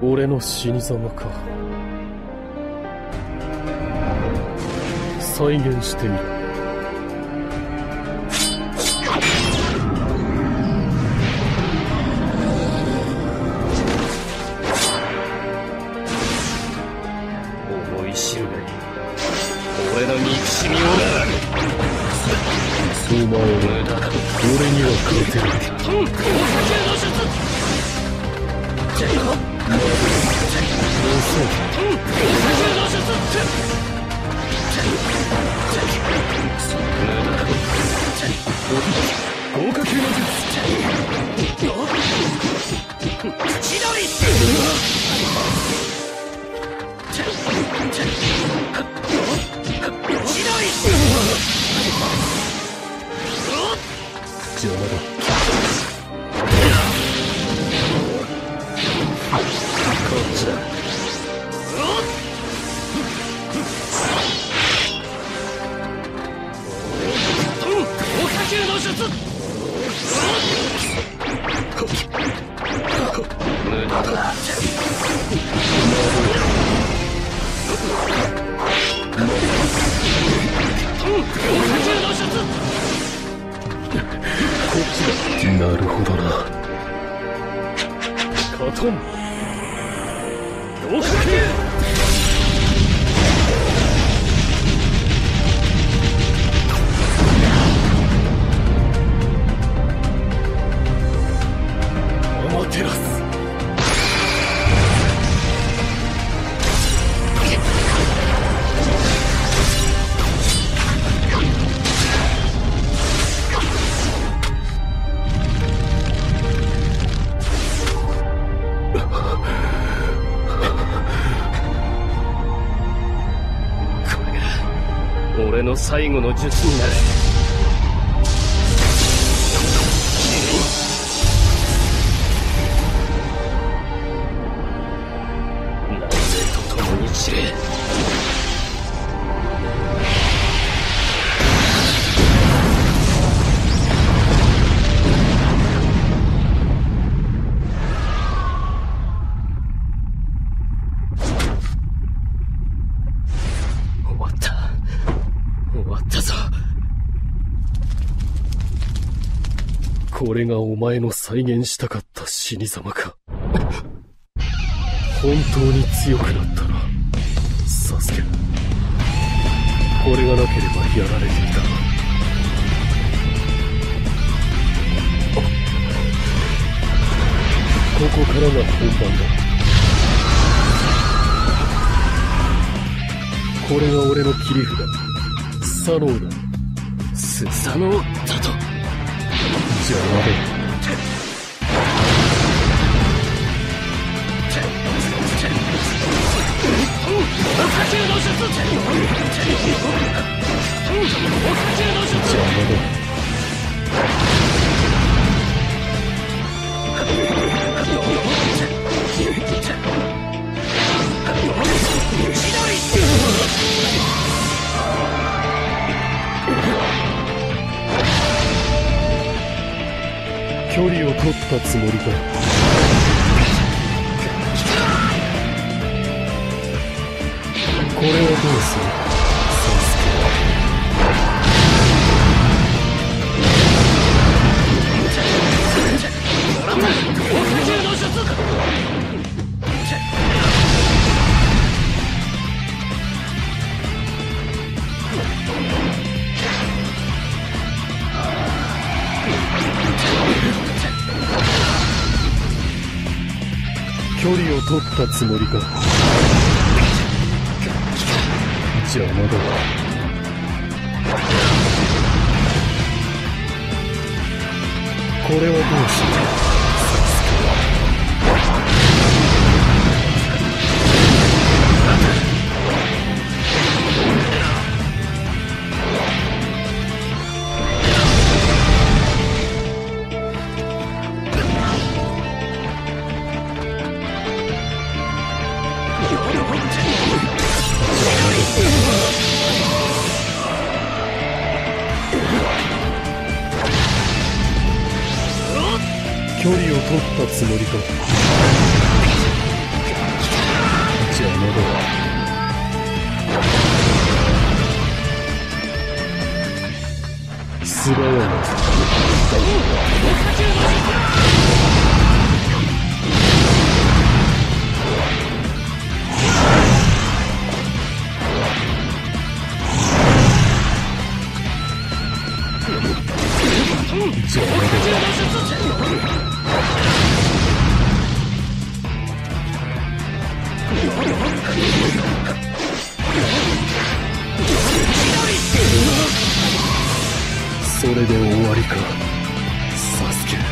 俺の死に様か。再現してみろ。 思い知るがいい。俺の憎しみをな。 お前は俺には勝てない。豪華級の術。 千鳥。 邪魔だ。 こっちだ。豪華級の術。無駄だ。 なるほどな。カトン豪華級。アマテラス。 俺の最後の術になる。雷鳴と共に散れ。 これがお前の再現したかった死に様か。本当に強くなったな、サスケ。これがなければやられていた。ここからが本番だ。これが俺の切り札、スサノオだ。 スサノオだと。 邪魔だ。距離を取ったつもりか。これはどうする、サスケ。距離を取ったつもりか。邪魔だ。これはどうする、サスケ。距離を取ったつもりか。 つらやな。邪魔だ。それで終わりか、サスケ。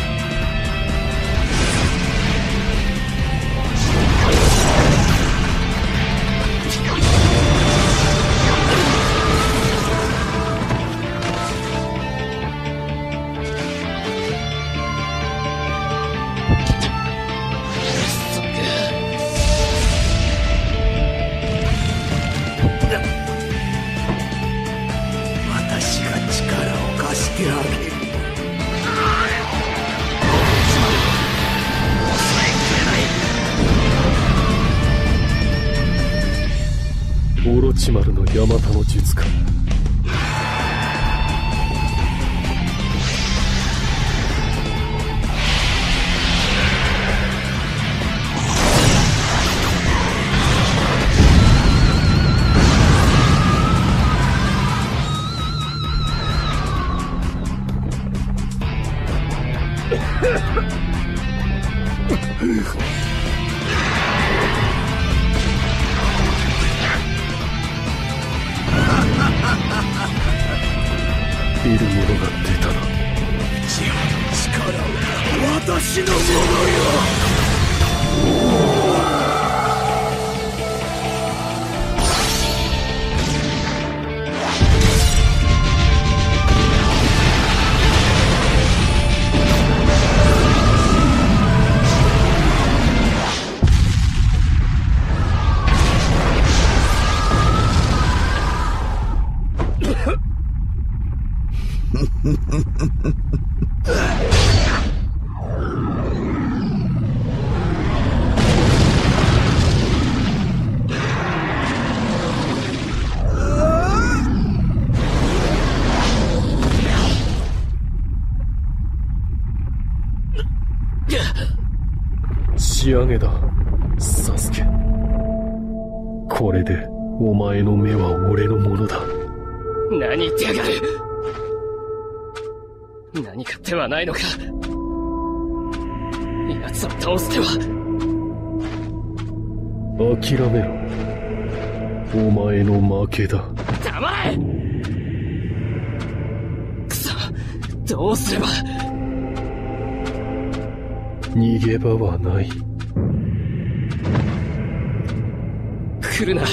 私が力を貸してあげる。 オロチマルのヤマタの術か。いるものが出たな。 ジオの力は私のものよ。 仕上げだ、サスケ。これでお前の目は俺のものだ。 何言ってやがる。何か手はないのか。奴を倒す手は。 諦めろ。お前の負けだ。 黙れ。くそ、どうすれば。 逃げ場はない。 来るな。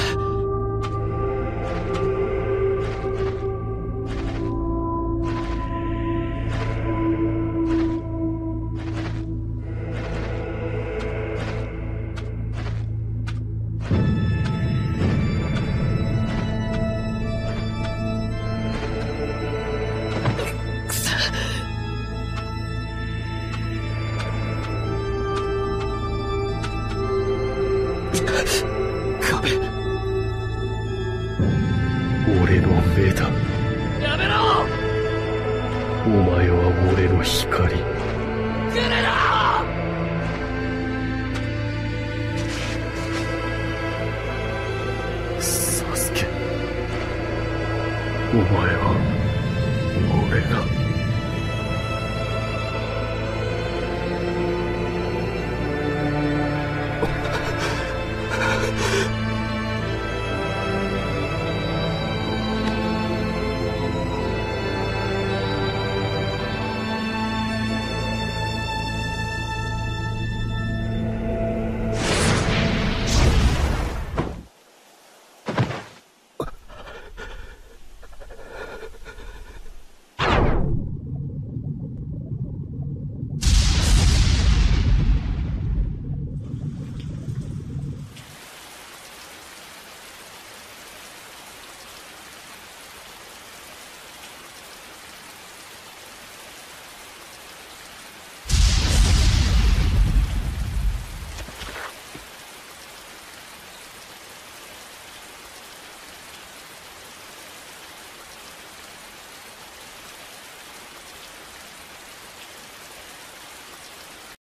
俺の目だ。 やめろ。 お前は俺の光。 来るな。 サスケ、お前は俺が